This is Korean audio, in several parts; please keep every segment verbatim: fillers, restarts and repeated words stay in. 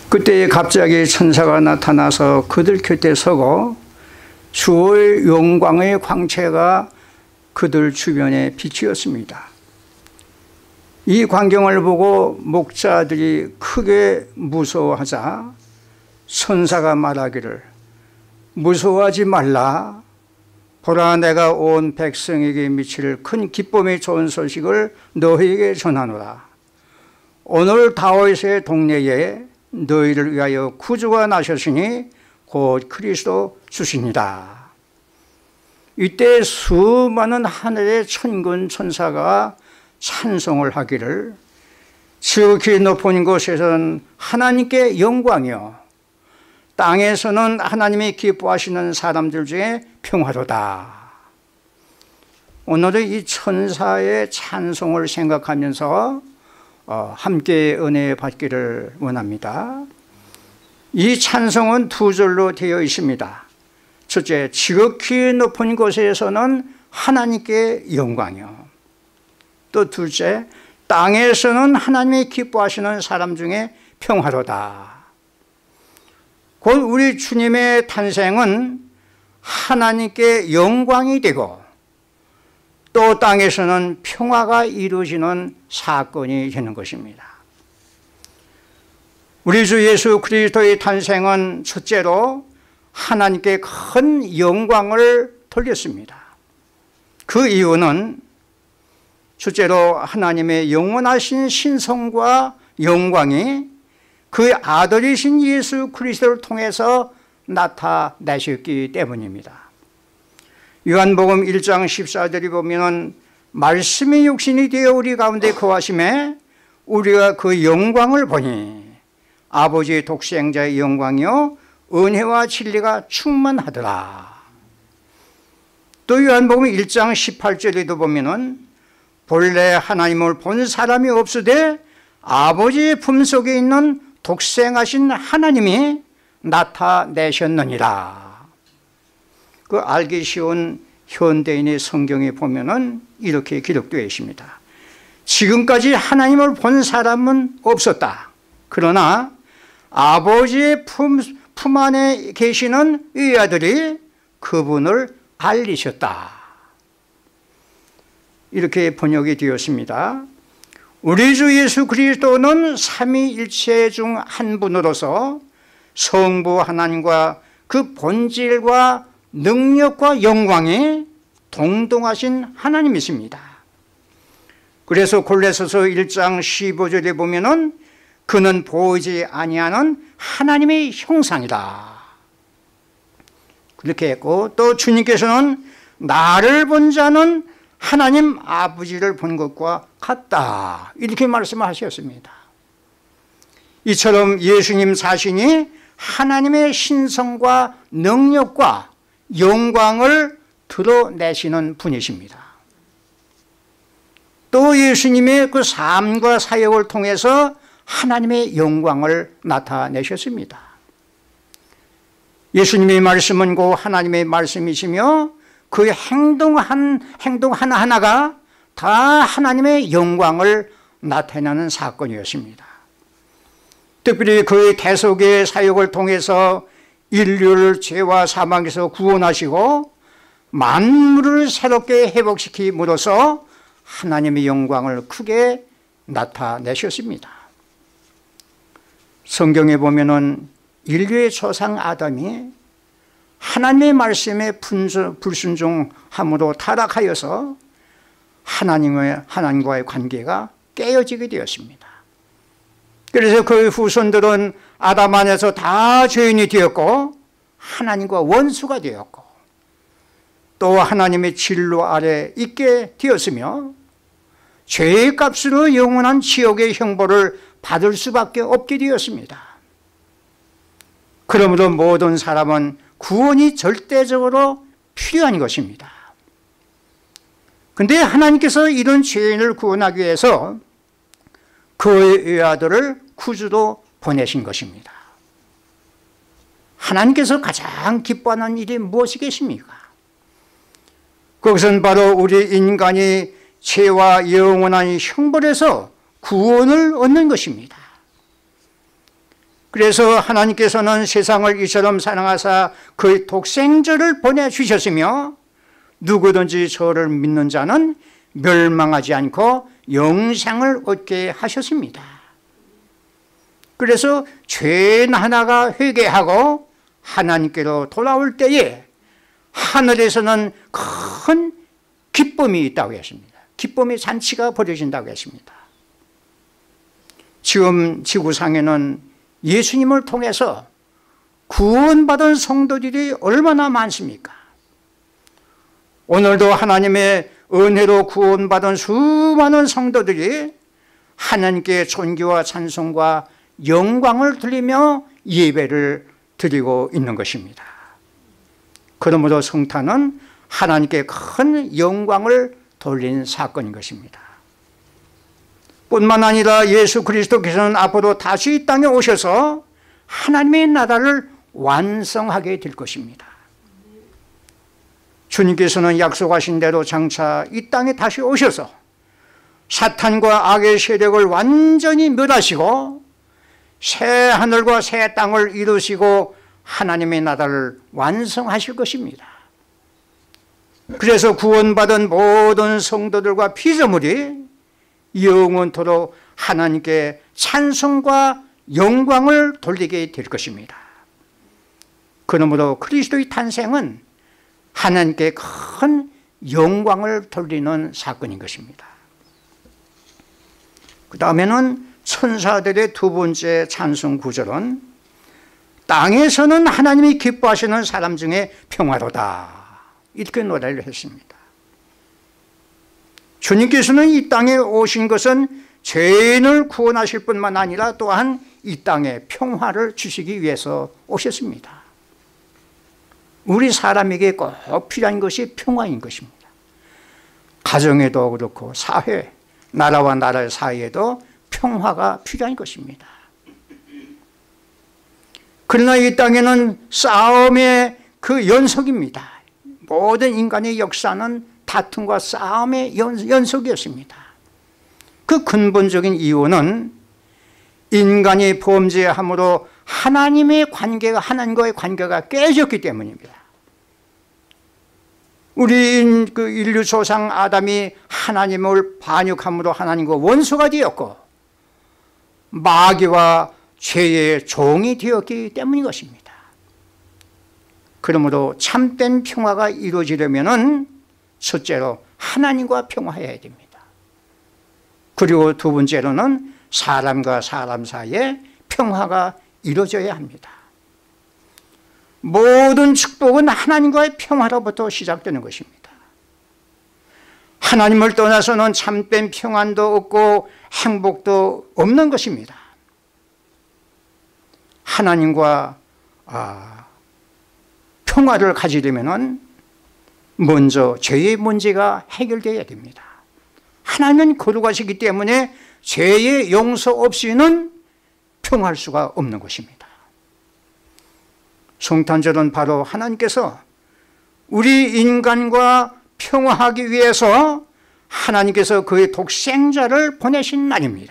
그때 갑자기 천사가 나타나서 그들 곁에 서고 주의 영광의 광채가 그들 주변에 비치었습니다. 이 광경을 보고 목자들이 크게 무서워하자 천사가 말하기를 무서워하지 말라. 보라, 내가 온 백성에게 미칠 큰 기쁨의 좋은 소식을 너희에게 전하노라. 오늘 다윗의 동네에 너희를 위하여 구주가 나셨으니 곧 그리스도 주시니라. 이때 수많은 하늘의 천군 천사가 찬송을 하기를 지극히 높은 곳에서는 하나님께 영광이요 땅에서는 하나님이 기뻐하시는 사람들 중에 평화로다. 오늘은 이 천사의 찬송을 생각하면서 함께 은혜 받기를 원합니다. 이 찬송은 두 절로 되어 있습니다. 첫째, 지극히 높은 곳에서는 하나님께 영광이요. 또 둘째, 땅에서는 하나님이 기뻐하시는 사람 중에 평화로다. 곧 우리 주님의 탄생은 하나님께 영광이 되고 또 땅에서는 평화가 이루어지는 사건이 되는 것입니다. 우리 주 예수 그리스도의 탄생은 첫째로 하나님께 큰 영광을 돌렸습니다. 그 이유는 첫째로 하나님의 영원하신 신성과 영광이 그 아들이신 예수 그리스도를 통해서 나타내셨기 때문입니다. 요한복음 일 장 십사 절에 보면 말씀이 육신이 되어 우리 가운데 거하심에 우리가 그 영광을 보니 아버지의 독생자의 영광이요 은혜와 진리가 충만하더라. 또 요한복음 일 장 십팔 절에도 보면 본래 하나님을 본 사람이 없으되 아버지의 품속에 있는 독생하신 하나님이 나타내셨느니라. 그 알기 쉬운 현대인의 성경에 보면은 이렇게 기록되어 있습니다. 지금까지 하나님을 본 사람은 없었다. 그러나 아버지의 품, 품 안에 계시는 이 아들이 그분을 알리셨다. 이렇게 번역이 되었습니다. 우리 주 예수 그리스도는 삼위일체 중 한 분으로서 성부 하나님과 그 본질과 능력과 영광이 동등하신 하나님이십니다. 그래서 골로새서 일 장 십오 절에 보면은 그는 보이지 아니하는 하나님의 형상이다. 그렇게 했고 또 주님께서는 나를 본 자는 하나님 아버지를 본 것과 같다. 이렇게 말씀하셨습니다. 이처럼 예수님 자신이 하나님의 신성과 능력과 영광을 드러내시는 분이십니다. 또 예수님의 그 삶과 사역을 통해서 하나님의 영광을 나타내셨습니다. 예수님의 말씀은 곧 하나님의 말씀이시며 그 행동 한, 행동 하나하나가 다 하나님의 영광을 나타내는 사건이었습니다. 특별히 그의 대속의 사역을 통해서 인류를 죄와 사망에서 구원하시고 만물을 새롭게 회복시킴으로써 하나님의 영광을 크게 나타내셨습니다. 성경에 보면은 인류의 조상 아담이 하나님의 말씀에 불순종함으로 타락하여서 하나님의, 하나님과의 관계가 깨어지게 되었습니다. 그래서 그의 후손들은 아담 안에서 다 죄인이 되었고 하나님과 원수가 되었고 또 하나님의 진노 아래 있게 되었으며 죄의 값으로 영원한 지옥의 형벌을 받을 수밖에 없게 되었습니다. 그러므로 모든 사람은 구원이 절대적으로 필요한 것입니다. 그런데 하나님께서 이런 죄인을 구원하기 위해서 그의 외아들을 구주로 보내신 것입니다. 하나님께서 가장 기뻐하는 일이 무엇이겠습니까? 그것은 바로 우리 인간이 죄와 영원한 형벌에서 구원을 얻는 것입니다. 그래서 하나님께서는 세상을 이처럼 사랑하사 그의 독생자를 보내주셨으며 누구든지 저를 믿는 자는 멸망하지 않고 영생을 얻게 하셨습니다. 그래서 죄인 하나가 회개하고 하나님께로 돌아올 때에 하늘에서는 큰 기쁨이 있다고 했습니다. 기쁨의 잔치가 벌어진다고 했습니다. 지금 지구상에는 예수님을 통해서 구원받은 성도들이 얼마나 많습니까? 오늘도 하나님의 은혜로 구원받은 수많은 성도들이 하나님께 존귀와 찬송과 영광을 돌리며 예배를 드리고 있는 것입니다. 그러므로 성탄은 하나님께 큰 영광을 돌린 사건인 것입니다. 뿐만 아니라 예수 그리스도께서는 앞으로 다시 이 땅에 오셔서 하나님의 나라를 완성하게 될 것입니다. 주님께서는 약속하신 대로 장차 이 땅에 다시 오셔서 사탄과 악의 세력을 완전히 멸하시고 새 하늘과 새 땅을 이루시고 하나님의 나라를 완성하실 것입니다. 그래서 구원받은 모든 성도들과 피조물이 영원토록 하나님께 찬송과 영광을 돌리게 될 것입니다. 그러므로 그리스도의 탄생은 하나님께 큰 영광을 돌리는 사건인 것입니다. 그 다음에는 천사들의 두 번째 찬송 구절은 땅에서는 하나님이 기뻐하시는 사람 중에 평화로다, 이렇게 노래를 했습니다. 주님께서는 이 땅에 오신 것은 죄인을 구원하실 뿐만 아니라 또한 이 땅에 평화를 주시기 위해서 오셨습니다. 우리 사람에게 꼭 필요한 것이 평화인 것입니다. 가정에도 그렇고 사회, 나라와 나라 사이에도 평화가 필요한 것입니다. 그러나 이 땅에는 싸움의 그 연속입니다. 모든 인간의 역사는 다툼과 싸움의 연속이었습니다. 그 근본적인 이유는 인간이 범죄함으로 하나님의 관계가, 하나님과의 관계가 깨졌기 때문입니다. 우리 그 인류 조상 아담이 하나님을 반역함으로 하나님과 원수가 되었고 마귀와 죄의 종이 되었기 때문인 것입니다. 그러므로 참된 평화가 이루어지려면 첫째로 하나님과 평화해야 됩니다. 그리고 두 번째로는 사람과 사람 사이에 평화가 이루어져야 합니다. 모든 축복은 하나님과의 평화로부터 시작되는 것입니다. 하나님을 떠나서는 참된 평안도 없고 행복도 없는 것입니다. 하나님과 아, 평화를 가지려면 먼저 죄의 문제가 해결되어야 됩니다. 하나님은 거룩하시기 때문에 죄의 용서 없이는 평화할 수가 없는 것입니다. 성탄절은 바로 하나님께서 우리 인간과 평화하기 위해서 하나님께서 그의 독생자를 보내신 날입니다.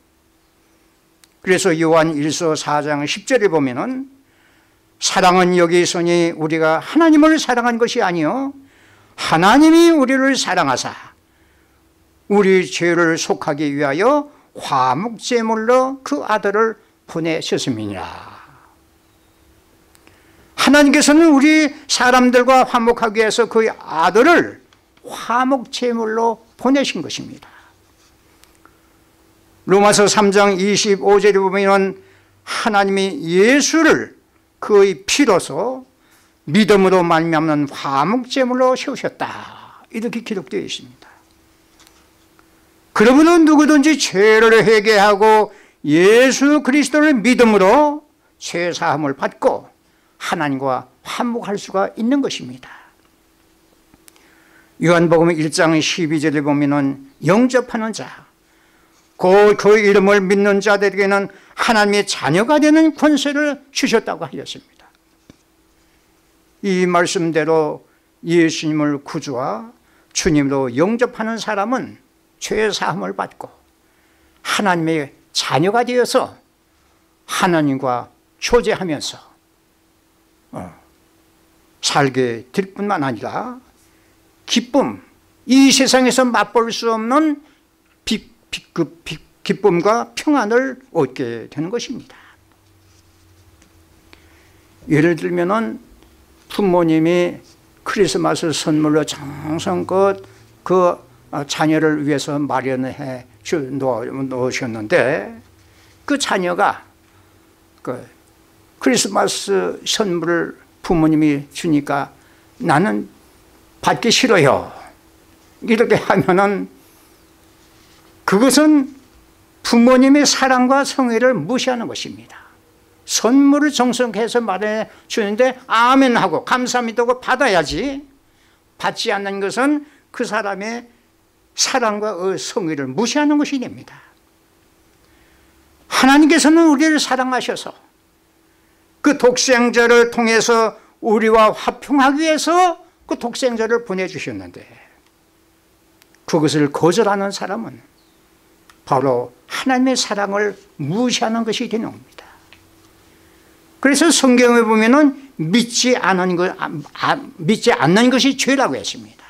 그래서 요한 일서 사 장 십 절에 보면은 사랑은 여기 있으니 우리가 하나님을 사랑한 것이 아니요 하나님이 우리를 사랑하사 우리 죄를 속하기 위하여 화목제물로 그 아들을 보내셨음이니라. 하나님께서는 우리 사람들과 화목하기 위해서 그 아들을 화목제물로 보내신 것입니다. 로마서 삼 장 이십오 절에 보면 하나님이 예수를 그의 피로서 믿음으로 말미암는 화목제물로 세우셨다, 이렇게 기록되어 있습니다. 그러므로 누구든지 죄를 회개하고 예수 그리스도를 믿음으로 죄사함을 받고 하나님과 화목할 수가 있는 것입니다. 요한복음 일 장 십이 절에 보면 영접하는 자, 그, 그 이름을 믿는 자들에게는 하나님의 자녀가 되는 권세를 주셨다고 하였습니다. 이 말씀대로 예수님을 구주와 주님으로 영접하는 사람은 죄사함을 받고 하나님의 자녀가 되어서 하나님과 교제하면서 어, 살게 될 뿐만 아니라 기쁨, 이 세상에서 맛볼 수 없는 비, 비, 그, 비, 기쁨과 평안을 얻게 되는 것입니다. 예를 들면은 부모님이 크리스마스 선물로 정성껏 그 자녀를 위해서 마련해 놓으셨는데 그 자녀가 그 크리스마스 선물을 부모님이 주니까 나는 받기 싫어요. 이렇게 하면은 그것은 부모님의 사랑과 성의를 무시하는 것입니다. 선물을 정성해서 마련해 주는데 아멘 하고 감사합니다 하고 받아야지, 받지 않는 것은 그 사람의 사랑과 성의를 무시하는 것이 됩니다. 하나님께서는 우리를 사랑하셔서 그 독생자를 통해서 우리와 화평하기 위해서 그 독생자를 보내주셨는데 그것을 거절하는 사람은 바로 하나님의 사랑을 무시하는 것이 되는 겁니다. 그래서 성경에 보면은 믿지 않은 것, 믿지 않는 것이 죄라고 했습니다.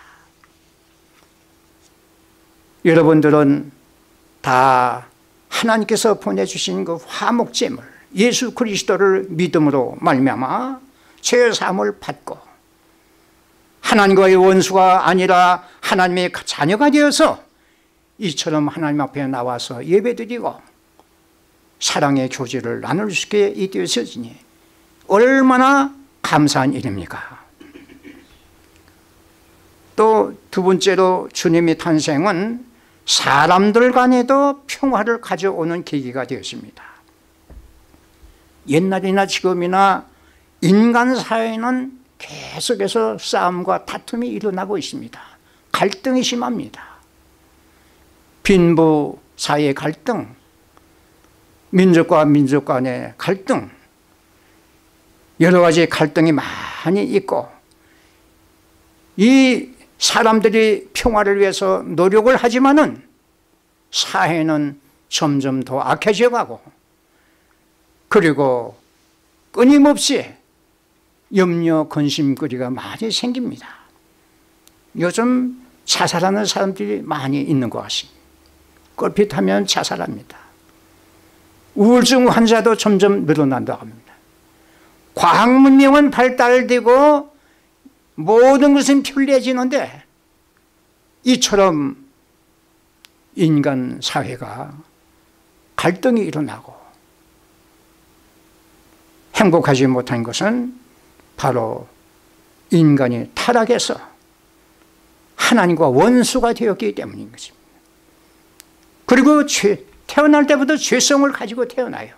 여러분들은 다 하나님께서 보내주신 그 화목제물 예수 그리스도를 믿음으로 말미암아 죄 사함을 받고 하나님과의 원수가 아니라 하나님의 자녀가 되어서 이처럼 하나님 앞에 나와서 예배드리고 사랑의 교제를 나눌 수 있게 되었으니 얼마나 감사한 일입니까? 또 두 번째로 주님의 탄생은 사람들 간에도 평화를 가져오는 계기가 되었습니다. 옛날이나 지금이나 인간 사회는 계속해서 싸움과 다툼이 일어나고 있습니다. 갈등이 심합니다. 빈부 사이의 갈등, 민족과 민족 간의 갈등, 여러 가지 갈등이 많이 있고 이 사람들이 평화를 위해서 노력을 하지만은 사회는 점점 더 악해져 가고 그리고 끊임없이 염려 근심거리가 많이 생깁니다. 요즘 자살하는 사람들이 많이 있는 것 같습니다. 꼴핏하면 자살합니다. 우울증 환자도 점점 늘어난다고 합니다. 과학 문명은 발달되고 모든 것은 편리해지는데 이처럼 인간 사회가 갈등이 일어나고 행복하지 못한 것은 바로 인간이 타락해서 하나님과 원수가 되었기 때문인 것입니다. 그리고 죄, 태어날 때부터 죄성을 가지고 태어나요.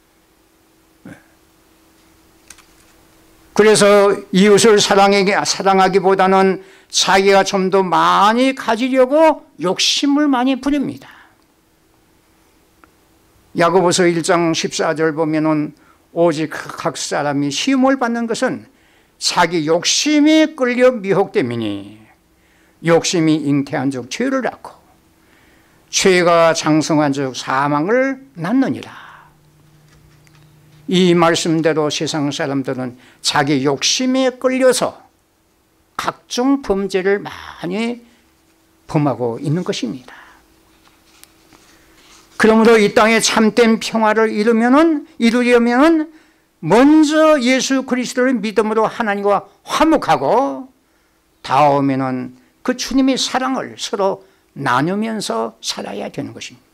그래서 이웃을 사랑하기, 사랑하기보다는 자기가 좀 더 많이 가지려고 욕심을 많이 부립니다. 야고보서 일 장 십사 절 보면은 오직 각 사람이 시험을 받는 것은 자기 욕심이 끌려 미혹됨이니 욕심이 잉태한 적 죄를 낳고 죄가 장성한 적 사망을 낳느니라. 이 말씀대로 세상 사람들은 자기 욕심에 끌려서 각종 범죄를 많이 범하고 있는 것입니다. 그러므로 이 땅에 참된 평화를 이루면은, 이루려면 먼저 예수 그리스도를 믿음으로 하나님과 화목하고 다음에는 그 주님의 사랑을 서로 나누면서 살아야 되는 것입니다.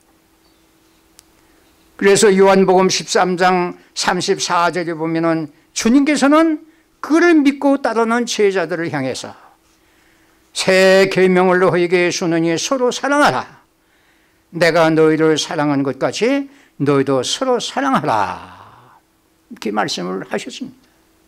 그래서 요한복음 십삼 장 삼십사 절에 보면은 주님께서는 그를 믿고 따르는 제자들을 향해서 새 계명을 너희에게 주노니 서로 사랑하라. 내가 너희를 사랑한 것 같이 너희도 서로 사랑하라. 이렇게 말씀을 하셨습니다.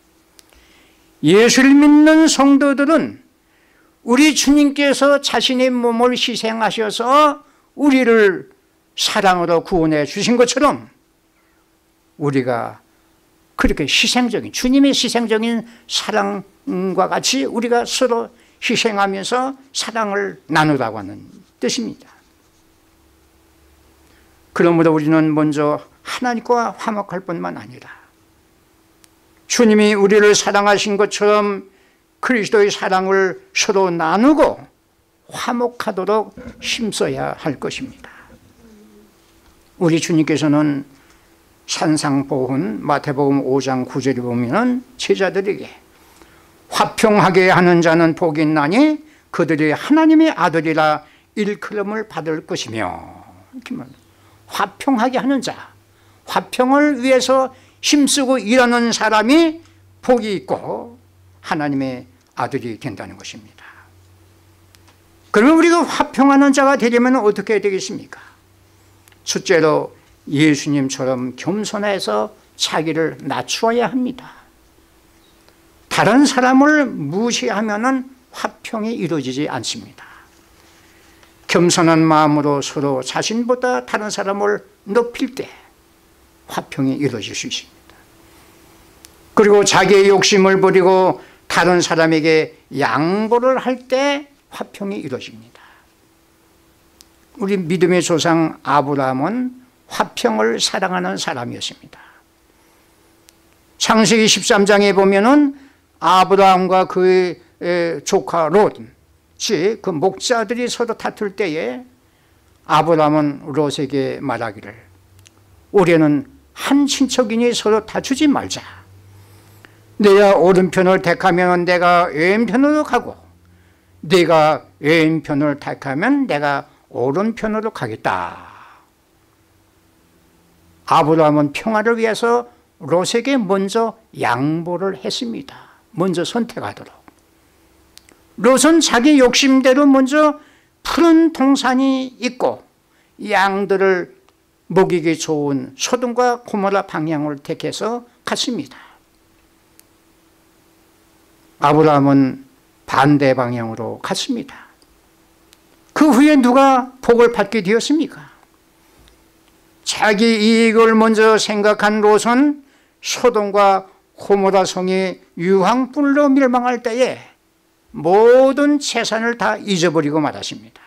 예수를 믿는 성도들은 우리 주님께서 자신의 몸을 희생하셔서 우리를 사랑으로 구원해 주신 것처럼 우리가 그렇게 희생적인, 주님의 희생적인 사랑과 같이 우리가 서로 희생하면서 사랑을 나누라고 하는 뜻입니다. 그러므로 우리는 먼저 하나님과 화목할 뿐만 아니라 주님이 우리를 사랑하신 것처럼 그리스도의 사랑을 서로 나누고 화목하도록 힘써야 할 것입니다. 우리 주님께서는 산상보훈 마태복음 오 장 구 절에 보면 제자들에게 화평하게 하는 자는 복이 있나니 그들이 하나님의 아들이라 일컬음을 받을 것이며, 화평하게 하는 자, 화평을 위해서 힘쓰고 일하는 사람이 복이 있고 하나님의 아들이 된다는 것입니다. 그러면 우리가 화평하는 자가 되려면 어떻게 해야 되겠습니까? 첫째로 예수님처럼 겸손해서 자기를 낮추어야 합니다. 다른 사람을 무시하면 화평이 이루어지지 않습니다. 겸손한 마음으로 서로 자신보다 다른 사람을 높일 때 화평이 이루어질 수 있습니다. 그리고 자기의 욕심을 버리고 다른 사람에게 양보를 할 때 화평이 이루어집니다. 우리 믿음의 조상 아브라함은 화평을 사랑하는 사람이었습니다. 창세기 십삼 장에 보면은 아브라함과 그의 조카 롯이 그 목자들이 서로 다툴 때에 아브라함은 롯에게 말하기를, 올해는 한 친척이니 서로 다투지 말자. 내가 오른편을 택하면 내가 왼편으로 가고 네가 왼편을 택하면 내가 오른편으로 가겠다. 아브라함은 평화를 위해서 롯에게 먼저 양보를 했습니다. 먼저 선택하도록. 롯은 자기 욕심대로 먼저 푸른 동산이 있고 양들을 먹이기 좋은 소돔과 고모라 방향을 택해서 갔습니다. 아브라함은 반대 방향으로 갔습니다. 그 후에 누가 복을 받게 되었습니까? 자기 이익을 먼저 생각한 롯은 소돔과 고모라 성이 유황불로 멸망할 때에 모든 재산을 다 잊어버리고 말았습니다.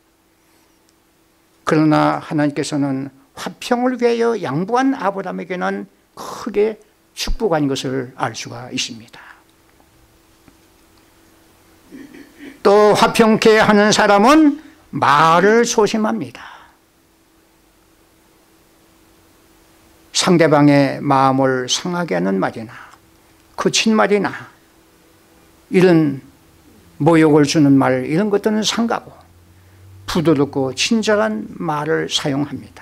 그러나 하나님께서는 화평을 위하여 양보한 아브라함에게는 크게 축복한 것을 알 수가 있습니다. 또 화평케 하는 사람은 말을 조심합니다. 상대방의 마음을 상하게 하는 말이나 거친 말이나 이런 모욕을 주는 말, 이런 것들은 삼가고 부드럽고 친절한 말을 사용합니다.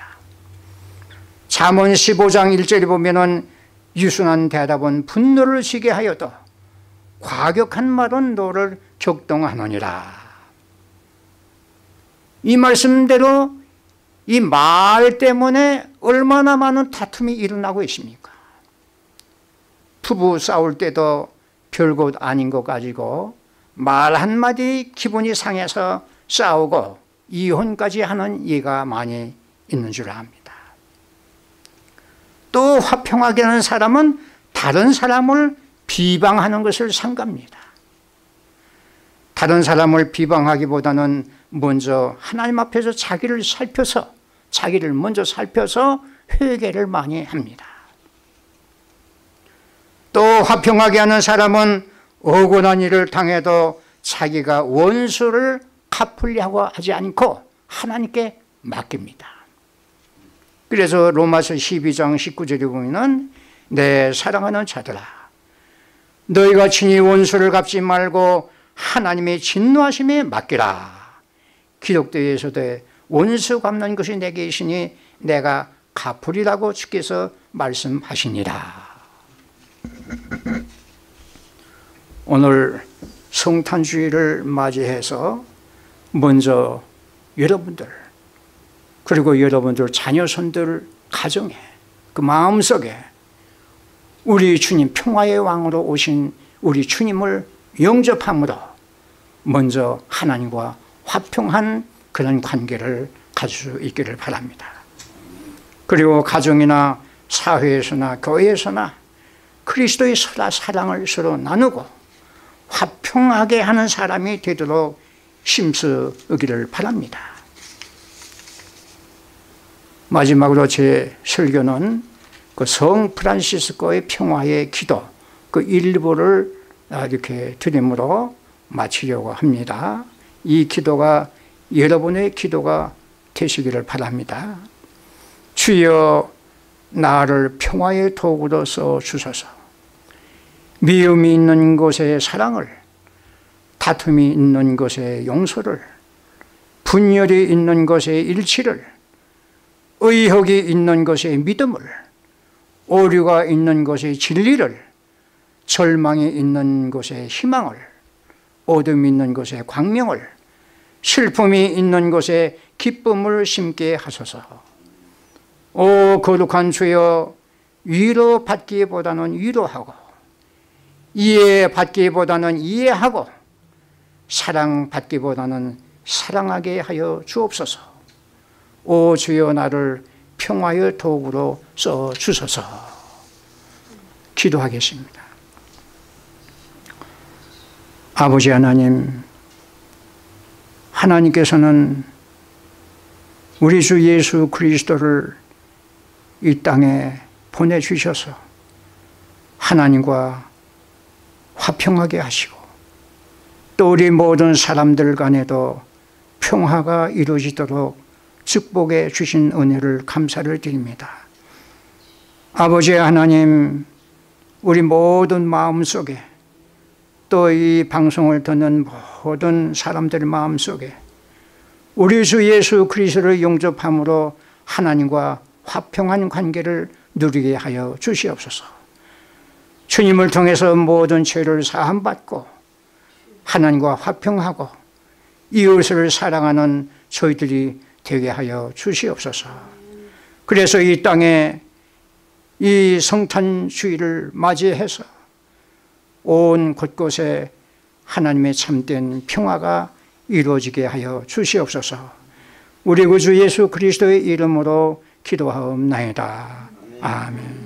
잠언 십오 장 일 절에 보면은 유순한 대답은 분노를 지게 하여도 과격한 말은 너를 격동하느니라. 이 말씀대로 이 말 때문에 얼마나 많은 다툼이 일어나고 있습니까? 부부 싸울 때도 별것 아닌 것 가지고 말 한마디 기분이 상해서 싸우고 이혼까지 하는 예가 많이 있는 줄 압니다. 또 화평하게 하는 사람은 다른 사람을 비방하는 것을 삼갑니다. 다른 사람을 비방하기보다는 먼저 하나님 앞에서 자기를 살펴서 자기를 먼저 살펴서 회개를 많이 합니다. 또 화평하게 하는 사람은 억울한 일을 당해도 자기가 원수를 갚으려고 하지 않고 하나님께 맡깁니다. 그래서 로마서 십이 장 십구 절에 보면 내 사랑하는 자들아 너희가 친히 원수를 갚지 말고 하나님의 진노하심에 맡기라. 기독교에 있어도 원수 갚는 것이 내게 있으니 내가 갚으리라고 주께서 말씀하시니라. 오늘 성탄주의를 맞이해서 먼저 여러분들 그리고 여러분들 자녀손들 가정에 그 마음속에 우리 주님 평화의 왕으로 오신 우리 주님을 영접함으로 먼저 하나님과 화평한 그런 관계를 가질 수 있기를 바랍니다. 그리고 가정이나 사회에서나 교회에서나 그리스도의 사랑을 서로 나누고 화평하게 하는 사람이 되도록 힘쓰기를 바랍니다. 마지막으로 제 설교는 그 성 프란시스코의 평화의 기도 그 일부를 이렇게 드림으로 마치려고 합니다. 이 기도가 여러분의 기도가 되시기를 바랍니다. 주여, 나를 평화의 도구로 써 주소서. 미움이 있는 곳에 사랑을, 다툼이 있는 곳에 용서를, 분열이 있는 곳에 일치를, 의혹이 있는 곳에 믿음을, 오류가 있는 곳에 진리를, 절망이 있는 곳에 희망을, 어둠이 있는 곳에 광명을, 슬픔이 있는 곳에 기쁨을 심게 하소서. 오 거룩한 주여, 위로받기보다는 위로하고, 이해받기보다는 이해하고, 사랑받기보다는 사랑하게 하여 주옵소서. 오 주여, 나를 평화의 도구로 써 주소서. 기도하겠습니다. 아버지 하나님, 하나님께서는 우리 주 예수 그리스도를 이 땅에 보내주셔서 하나님과 화평하게 하시고, 또 우리 모든 사람들 간에도 평화가 이루어지도록 축복해 주신 은혜를 감사를 드립니다. 아버지 하나님, 우리 모든 마음속에, 또 이 방송을 듣는 모든 사람들의 마음속에 우리 주 예수 그리스도를 영접함으로 하나님과 화평한 관계를 누리게 하여 주시옵소서. 주님을 통해서 모든 죄를 사함받고 하나님과 화평하고 이웃을 사랑하는 저희들이 되게 하여 주시옵소서. 그래서 이 땅에 이 성탄 주일을 맞이해서 온 곳곳에 하나님의 참된 평화가 이루어지게 하여 주시옵소서. 우리 구주 예수 그리스도의 이름으로 기도하옵나이다. 아멘.